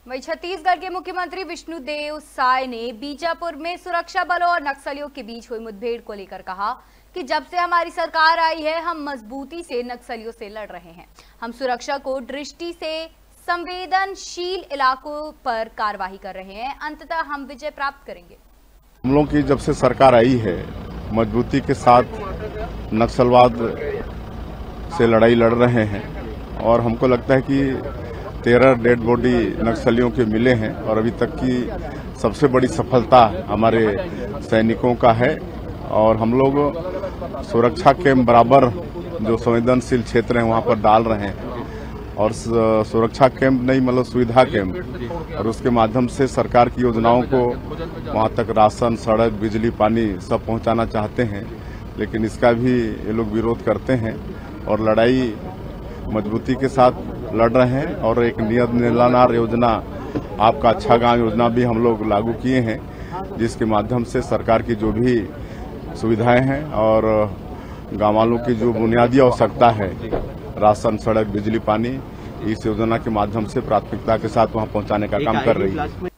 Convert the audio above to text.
वहीं छत्तीसगढ़ के मुख्यमंत्री विष्णुदेव साय ने बीजापुर में सुरक्षा बलों और नक्सलियों के बीच हुई मुठभेड़ को लेकर कहा कि जब से हमारी सरकार आई है हम मजबूती से नक्सलियों से लड़ रहे हैं। हम सुरक्षा को दृष्टि से संवेदनशील इलाकों पर कार्रवाई कर रहे हैं। अंततः हम विजय प्राप्त करेंगे। हम लोग की जब से सरकार आई है मजबूती के साथ नक्सलवाद से लड़ाई लड़ रहे हैं और हमको लगता है कि 13 डेड बॉडी नक्सलियों के मिले हैं और अभी तक की सबसे बड़ी सफलता हमारे सैनिकों का है। और हम लोग सुरक्षा कैंप बराबर जो संवेदनशील क्षेत्र हैं वहां पर डाल रहे हैं और सुरक्षा कैंप नहीं मतलब सुविधा कैंप और उसके माध्यम से सरकार की योजनाओं को वहां तक राशन, सड़क, बिजली, पानी सब पहुंचाना चाहते हैं, लेकिन इसका भी ये लोग विरोध करते हैं और लड़ाई मजबूती के साथ लड़ रहे हैं। और एक नियत निलानार योजना, आपका अच्छा गांव योजना भी हम लोग लागू किए हैं, जिसके माध्यम से सरकार की जो भी सुविधाएं हैं और गांव वालों की जो बुनियादी आवश्यकता है, राशन, सड़क, बिजली, पानी, इस योजना के माध्यम से प्राथमिकता के साथ वहां पहुंचाने का काम कर रही है।